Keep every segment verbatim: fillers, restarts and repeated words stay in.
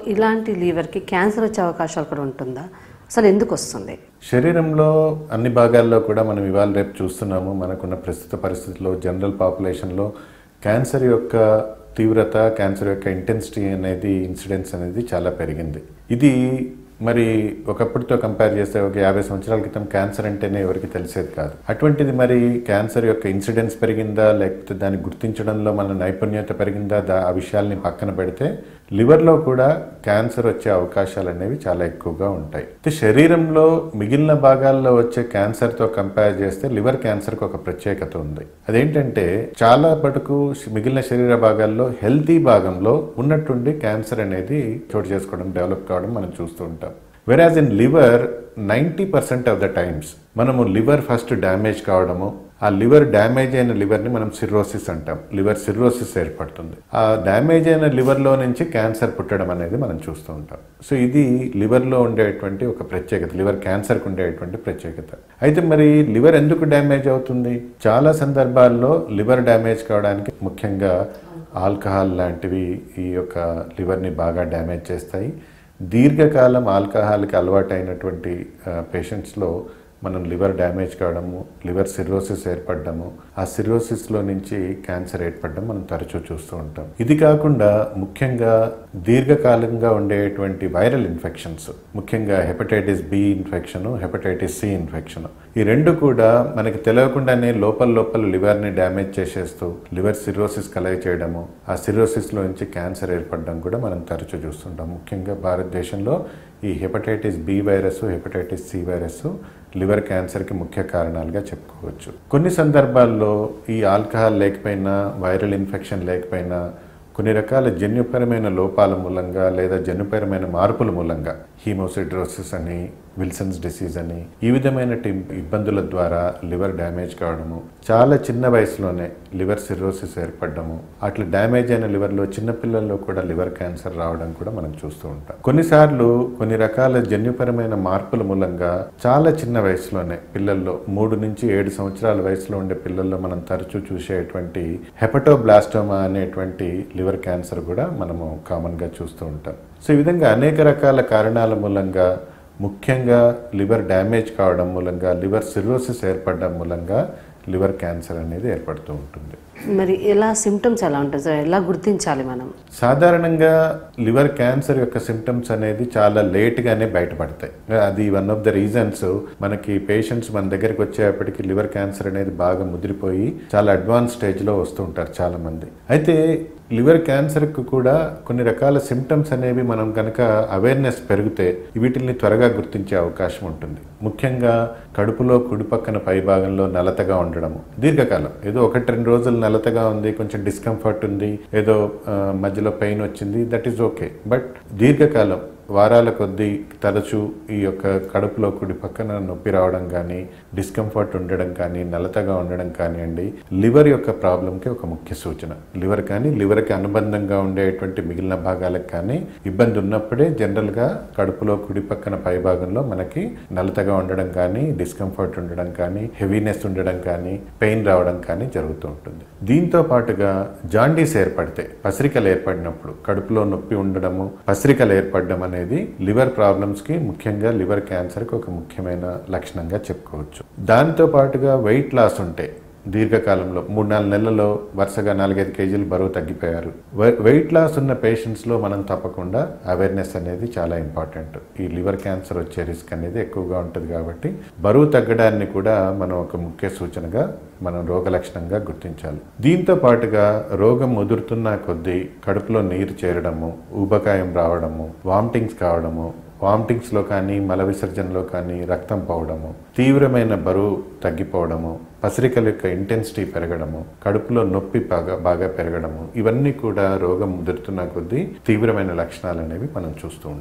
ఇలాంటి లివర్కి క్యాన్సర్ వచ్చే అవకాశాలు కూడా ఉంటుందా? అసలు ఎందుకు వస్తుంది? శరీరంలో అన్ని భాగాల్లో కూడా మనం ఇవాళ రేపు చూస్తున్నాము. మనకున్న ప్రస్తుత పరిస్థితుల్లో జనరల్ పాపులేషన్లో క్యాన్సర్ యొక్క తీవ్రత, క్యాన్సర్ యొక్క ఇంటెన్సిటీ అనేది, ఇన్సిడెన్స్ అనేది చాలా పెరిగింది. ఇది మరి ఒకప్పటితో కంపేర్ చేస్తే ఒక యాభై సంవత్సరాల క్రితం క్యాన్సర్ అంటేనే ఎవరికి తెలిసేది కాదు. అటువంటిది మరి క్యాన్సర్ యొక్క ఇన్సిడెన్స్ పెరిగిందా, లేకపోతే దాన్ని గుర్తించడంలో మన నైపుణ్యత పెరిగిందా, దా ఆ విషయాల్ని పక్కన పెడితే లివర్లో కూడా క్యాన్సర్ వచ్చే అవకాశాలు అనేవి చాలా ఎక్కువగా ఉంటాయి. శరీరంలో మిగిలిన భాగాల్లో వచ్చే క్యాన్సర్తో కంపేర్ చేస్తే లివర్ క్యాన్సర్కి ఒక ప్రత్యేకత ఉంది. అదేంటంటే చాలా మటుకు మిగిలిన శరీర భాగాల్లో హెల్తీ భాగంలో ఉన్నట్టుండి క్యాన్సర్ అనేది చోటు చేసుకోవడం, డెవలప్ కావడం మనం చూస్తూ ఉంటాం. Average in liver ninety percent of the times మనము లివర్ ఫస్ట్ డ్యామేజ్ కావడము, ఆ లివర్ డ్యామేజ్ అయిన లివర్ని మనం సిర్రోసిస్ అంటాం. లివర్ సిర్రోసిస్ ఏర్పడుతుంది. ఆ డ్యామేజ్ అయిన లివర్లో నుంచి క్యాన్సర్ పుట్టడం అనేది మనం చూస్తూ ఉంటాం. సో ఇది లివర్లో ఉండేటువంటి ఒక ప్రత్యేకత, లివర్ క్యాన్సర్కి ఉండేటువంటి ప్రత్యేకత. అయితే మరి లివర్ ఎందుకు డ్యామేజ్ అవుతుంది? చాలా సందర్భాల్లో లివర్ డ్యామేజ్ కావడానికి ముఖ్యంగా ఆల్కహాల్ లాంటివి ఈ యొక్క లివర్ని బాగా డ్యామేజ్ చేస్తాయి. దీర్ఘకాలం ఆల్కహాల్కి అలవాటైనటువంటి పేషెంట్స్లో మనం లివర్ డ్యామేజ్ కావడము, లివర్ సిర్రోసిస్ ఏర్పడము, ఆ సిర్రోసిస్లో నుంచి క్యాన్సర్ ఏర్పడడం మనం తరచూ చూస్తూ ఉంటాం. ఇది కాకుండా ముఖ్యంగా దీర్ఘకాలంగా ఉండేటువంటి వైరల్ ఇన్ఫెక్షన్స్, ముఖ్యంగా hepatitis B infection, hepatitis C infection, ఈ రెండు కూడా మనకి తెలియకుండానే లోపల లోపల లివర్ని డ్యామేజ్ చేసేస్తూ లివర్ సిర్రోసిస్ కలగ చేయడము, ఆ సిర్రోసిస్లో నుంచి క్యాన్సర్ ఏర్పడడం కూడా మనం తరచూ చూస్తుంటాం. ముఖ్యంగా భారతదేశంలో ఈ hepatitis B virus, hepatitis C virus liver క్యాన్సర్కి ముఖ్య కారణాలుగా చెప్పుకోవచ్చు. కొన్ని సందర్భాల్లో ఈ ఆల్కహాల్ లేకపోయినా, వైరల్ ఇన్ఫెక్షన్ లేకపోయినా, కొన్ని రకాల జన్యుపరమైన లోపాల మూలంగా లేదా జన్యుపరమైన మార్పుల మూలంగా హీమోసిడ్రోసిస్ అని, విల్సన్స్ డిసీజ్ అని, ఈ విధమైన ఇబ్బందుల ద్వారా లివర్ డ్యామేజ్ కావడము, చాలా చిన్న వయసులోనే లివర్ సిర్రోసిస్ ఏర్పడము, అట్లా డ్యామేజ్ అయిన లివర్లో చిన్నపిల్లల్లో కూడా లివర్ క్యాన్సర్ రావడం కూడా మనం చూస్తూ ఉంటాం. కొన్నిసార్లు కొన్ని రకాల జన్యుపరమైన మార్పుల మూలంగా చాలా చిన్న వయసులోనే పిల్లల్లో, మూడు నుంచి ఏడు సంవత్సరాల వయసులో ఉండే పిల్లల్లో మనం తరచూ చూసేటువంటి హెపటోబ్లాస్టోమా అనేటువంటి లివర్ క్యాన్సర్ కూడా మనము కామన్గా చూస్తూ ఉంటాం. సో ఈ విధంగా అనేక రకాల కారణాల మూలంగా, ముఖ్యంగా లివర్ డ్యామేజ్ కావడం మూలంగా, లివర్ సిర్రోసిస్ ఏర్పడడం మూలంగా లివర్ క్యాన్సర్ అనేది ఏర్పడుతూ ఉంటుంది. మరి ఎలా సిమ్టమ్స్ ఎలా ఉంటుంది సార్? ఎలా గుర్తించాలి మనం? సాధారణంగా లివర్ క్యాన్సర్ యొక్క సిమ్టమ్స్ అనేది చాలా లేట్గానే బయటపడతాయి. అది వన్ ఆఫ్ ద రీజన్స్ మనకి పేషెంట్స్ మన దగ్గరికి వచ్చేప్పటికి లివర్ క్యాన్సర్ అనేది బాగా ముదిరిపోయి చాలా అడ్వాన్స్ స్టేజ్లో వస్తూ ఉంటారు చాలా మంది. అయితే లివర్ క్యాన్సర్కి కూడా కొన్ని రకాల సిమ్టమ్స్ అనేవి మనం కనుక అవేర్నెస్ పెరిగితే వీటిని త్వరగా గుర్తించే అవకాశం ఉంటుంది. ముఖ్యంగా కడుపులో కుడిపక్కన పై భాగంలో నలతగా ఉండడము, దీర్ఘకాలం, ఏదో ఒకటి రెండు రోజులు నలతగా ఉంది, కొంచెం డిస్కంఫర్ట్ ఉంది, ఏదో మధ్యలో పెయిన్ వచ్చింది, దట్ ఈజ్ ఓకే. బట్ దీర్ఘకాలం వారాల కొద్దీ తరచూ ఈ యొక్క కడుపులో కుడి పక్కన నొప్పి రావడం కానీ, డిస్కంఫర్ట్ ఉండడం కానీ, నలతగా ఉండడం కానివ్వండి, లివర్ యొక్క ప్రాబ్లంకి ఒక ముఖ్య సూచన. లివర్ కానీ లివర్కి అనుబంధంగా ఉండేటువంటి మిగిలిన భాగాలకు కానీ ఇబ్బంది ఉన్నప్పుడే జనరల్గా కడుపులో కుడి పక్కన పై భాగంలో మనకి నలతగా ఉండడం కానీ, డిస్కంఫర్ట్ ఉండడం కానీ, హెవీనెస్ ఉండడం కానీ, పెయిన్ రావడం కానీ జరుగుతూ ఉంటుంది. దీంతో పాటుగా జాండీస్ ఏర్పడితే, పసిరికలు ఏర్పడినప్పుడు కడుపులో నొప్పి ఉండడము, పసిరికలు ఏర్పడడం అనేది లివర్ ప్రాబ్లమ్స్ కి, ముఖ్యంగా లివర్ క్యాన్సర్ కి ఒక ముఖ్యమైన లక్షణంగా చెప్పుకోవచ్చు. దాంతో పాటుగా వెయిట్ లాస్ ఉంటే, దీర్ఘకాలంలో మూడు నాలుగు నెలల్లో వరుసగా నాలుగైదు కేజీలు బరువు తగ్గిపోయారు, వెయిట్ లాస్ ఉన్న పేషెంట్స్లో మనం తప్పకుండా అవేర్నెస్ అనేది చాలా ఇంపార్టెంట్. ఈ లివర్ క్యాన్సర్ వచ్చే రిస్క్ అనేది ఎక్కువగా ఉంటుంది కాబట్టి బరువు తగ్గడాన్ని కూడా మనం ఒక ముఖ్య సూచనగా మనం రోగ లక్షణంగా గుర్తించాలి. దీంతో పాటుగా రోగం ముదురుతున్న కొద్దీ కడుపులో నీరు చేరడము, ఊబకాయం రావడము, వామిటింగ్స్ కావడము, వామిటింగ్స్లో కానీ మల విసర్జనలో కానీ రక్తం పోవడము, తీవ్రమైన బరువు తగ్గిపోవడము, పసిరికల యొక్క ఇంటెన్సిటీ పెరగడము, కడుపులో నొప్పి బాగా బాగా పెరగడము, ఇవన్నీ కూడా రోగం ముదురుతున్న కొద్దీ తీవ్రమైన లక్షణాలు అనేవి మనం చూస్తూ ఉంటాం.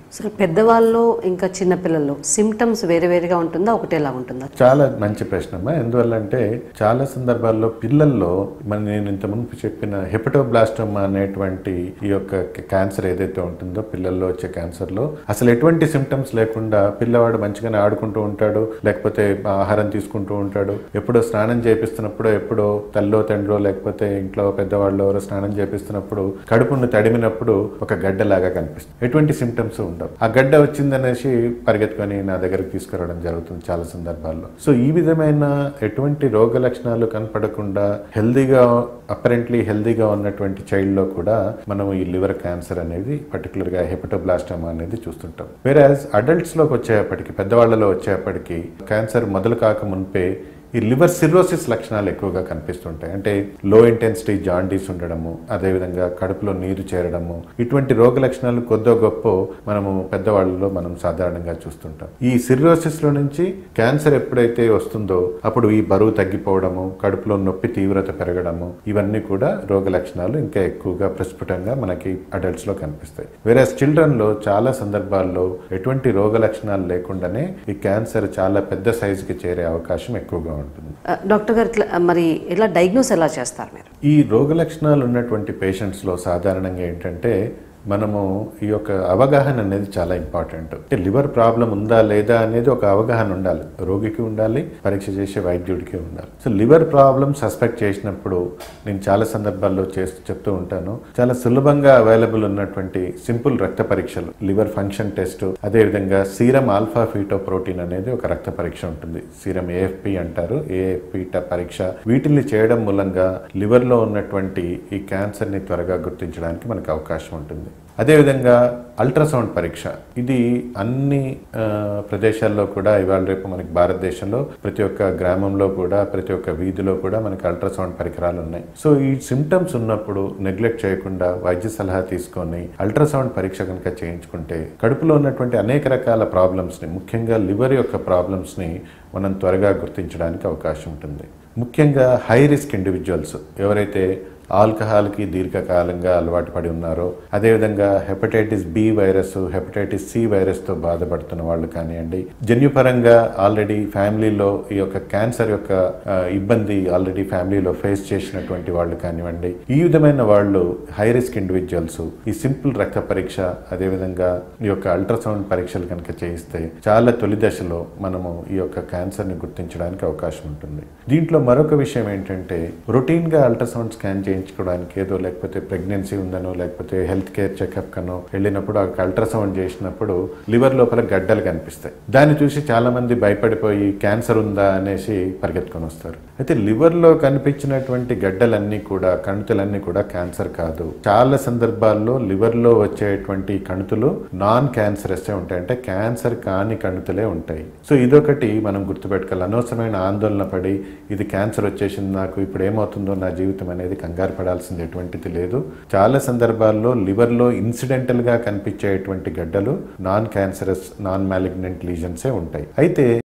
అసలు పెద్దవాళ్ళు ఇంకా చిన్నపిల్లల్లో సిమ్టమ్స్ వేరే వేరేగా ఉంటుందా, ఒకటేలా ఉంటుందా? చాలా మంచి ప్రశ్నమ్మా. ఎందువల్లంటే చాలా సందర్భాల్లో పిల్లల్లో మన నేను ఇంత ముందు చెప్పిన హెపటోబ్లాస్టోమా అనేటువంటి ఈ యొక్క క్యాన్సర్ ఏదైతే ఉంటుందో పిల్లల్లో వచ్చే క్యాన్సర్లో అసలు ఎటువంటి సిమ్టమ్స్ లేకుండా పిల్లవాడు మంచిగానే ఆడుకుంటూ ఉంటాడు, లేకపోతే ఆహారం తీసుకుంటూ ఉంటాడు, ఎప్పుడో స్నానం చేపిస్తున్నప్పుడు ఎప్పుడో తల్లో తండ్రో లేకపోతే ఇంట్లో పెద్దవాళ్ళు ఎవరో స్నానం చేపిస్తున్నప్పుడు కడుపును తడిమినప్పుడు ఒక గడ్డలాగా కనిపిస్తుంది. ఎటువంటి సిమ్టమ్స్ ఉండవు. ఆ గడ్డ వచ్చిందనేసి పరిగెత్తుకొని నా దగ్గరికి తీసుకురావడం జరుగుతుంది చాలా సందర్భాల్లో. సో ఈ విధమైన ఎటువంటి రోగ లక్షణాలు కనపడకుండా హెల్దీగా అపరెంట్లీ హెల్దీగా ఉన్నటువంటి చైల్డ్ లో కూడా మనం ఈ లివర్ క్యాన్సర్ అనేది పర్టికులర్ గా హెపటోబ్లాస్టోమా అనేది చూస్తుంటాం. వేరాజ్ అడల్ట్స్ లోకి వచ్చేప్పటికి పెద్దవాళ్లలో వచ్చేప్పటికి క్యాన్సర్ మొదలు కాక మున్పే ఈ లివర్ సిర్రోసిస్ లక్షణాలు ఎక్కువగా కనిపిస్తుంటాయి. అంటే లో ఇంటెన్సిటీ జాండీస్ ఉండడము, అదేవిధంగా కడుపులో నీరు చేరడము, ఇటువంటి రోగ లక్షణాలు కొద్దో గొప్ప మనము పెద్దవాళ్ళలో మనం సాధారణంగా చూస్తుంటాం. ఈ సిర్రోసిస్ లో నుంచి క్యాన్సర్ ఎప్పుడైతే వస్తుందో అప్పుడు ఈ బరువు తగ్గిపోవడము, కడుపులో నొప్పి తీవ్రత పెరగడము, ఇవన్నీ కూడా రోగ లక్షణాలు ఇంకా ఎక్కువగా ప్రస్ఫుటంగా మనకి అడల్ట్స్ లో కనిపిస్తాయి. వేరే చిల్డ్రన్ లో చాలా సందర్భాల్లో ఎటువంటి రోగ లక్షణాలు లేకుండానే ఈ క్యాన్సర్ చాలా పెద్ద సైజుకి చేరే అవకాశం ఎక్కువగా ఉంటుంది. డాక్టర్ గారు మరి ఇలా డయాగ్నోస్ ఎలా చేస్తారు మీరు? ఈ రోగ లక్షణాలు ఉన్నటువంటి పేషెంట్స్ లో సాధారణంగా ఏంటంటే మనము ఈ యొక్క అవగాహన అనేది చాలా ఇంపార్టెంట్. అంటే లివర్ ప్రాబ్లం ఉందా లేదా అనేది ఒక అవగాహన ఉండాలి, రోగికి ఉండాలి, పరీక్ష చేసే వైద్యుడికి ఉండాలి. సో లివర్ ప్రాబ్లం సస్పెక్ట్ చేసినప్పుడు నేను చాలా సందర్భాల్లో చేస్తూ చెప్తూ ఉంటాను, చాలా సులభంగా అవైలబుల్ ఉన్నటువంటి సింపుల్ రక్త పరీక్షలు, లివర్ ఫంక్షన్ టెస్ట్, అదేవిధంగా సీరం ఆల్ఫా ఫీటో ప్రోటీన్ అనేది ఒక రక్త పరీక్ష ఉంటుంది, సీరం ఏఎఫ్పి అంటారు, ఏఎఫ్పి పరీక్ష. వీటిని చేయడం మూలంగా లివర్ లో ఉన్నటువంటి ఈ క్యాన్సర్ ని త్వరగా గుర్తించడానికి మనకు అవకాశం ఉంటుంది. అదేవిధంగా అల్ట్రాసౌండ్ పరీక్ష, ఇది అన్ని ప్రదేశాల్లో కూడా ఇవాళ రేపు మనకి భారతదేశంలో ప్రతి ఒక్క గ్రామంలో కూడా ప్రతి ఒక్క వీధిలో కూడా మనకి అల్ట్రాసౌండ్ పరికరాలు ఉన్నాయి. సో ఈ సిమ్టమ్స్ ఉన్నప్పుడు నెగ్లెక్ట్ చేయకుండా వైద్య సలహా తీసుకొని అల్ట్రాసౌండ్ పరీక్ష కనుక చేయించుకుంటే కడుపులో ఉన్నటువంటి అనేక రకాల ప్రాబ్లమ్స్ని, ముఖ్యంగా లివర్ యొక్క ప్రాబ్లమ్స్ని మనం త్వరగా గుర్తించడానికి అవకాశం ఉంటుంది. ముఖ్యంగా హై రిస్క్ ఇండివిజువల్స్ ఎవరైతే ఆల్కహాల్కి దీర్ఘకాలంగా అలవాటు పడి ఉన్నారో, అదేవిధంగా hepatitis B virus, hepatitis C వైరస్తో బాధపడుతున్న వాళ్ళు కానివ్వండి, జన్యుపరంగా ఆల్రెడీ ఫ్యామిలీలో ఈ యొక్క క్యాన్సర్ యొక్క ఇబ్బంది ఆల్రెడీ ఫ్యామిలీలో ఫేస్ చేసినటువంటి వాళ్ళు కానివ్వండి, ఈ విధమైన వాళ్ళు హై రిస్క్ ఇండివిజువల్స్ ఈ సింపుల్ రక్త పరీక్ష, అదేవిధంగా ఈ యొక్క అల్ట్రాసౌండ్ పరీక్షలు కనుక చేయిస్తే చాలా తొలి దశలో మనము ఈ యొక్క క్యాన్సర్ని గుర్తించడానికి అవకాశం ఉంటుంది. దీంట్లో మరొక విషయం ఏంటంటే రొటీన్గా అల్ట్రాసౌండ్ స్కాన్ చేయి చేయించుకోవడానికి ఏదో లేకపోతే ప్రెగ్నెన్సీ ఉందనో లేకపోతే హెల్త్ కేర్ చెకప్ కనో వెళ్ళినప్పుడు అల్ట్రాసౌండ్ చేసినప్పుడు లివర్ లోపల గడ్డలు కనిపిస్తాయి. దాన్ని చూసి చాలా మంది భయపడిపోయి క్యాన్సర్ ఉందా అనేసి పరిగెత్తుకొని వస్తారు. అయితే లివర్ లో కనిపించినటువంటి గడ్డలన్నీ కూడా, కణుతులన్నీ కూడా క్యాన్సర్ కాదు. చాలా సందర్భాల్లో లివర్ లో వచ్చేటువంటి కణుతులు నాన్ క్యాన్సరస్ ఉంటాయి, అంటే క్యాన్సర్ కాని కణుతులే ఉంటాయి. సో ఇదొకటి మనం గుర్తుపెట్టుకోవాలి. అనవసరమైన ఆందోళన పడి ఇది క్యాన్సర్ వచ్చేసింది నాకు ఇప్పుడు ఏమవుతుందో నా జీవితం అనేది కంగారు పడాల్సింది ఎటువంటిది లేదు. చాలా సందర్భాల్లో లివర్ లో ఇన్సిడెంటల్ గా కనిపించేటువంటి గడ్డలు నాన్ క్యాన్సరస్, నాన్ మ్యాలిగ్నెంట్ లీజన్సే ఉంటాయి. అయితే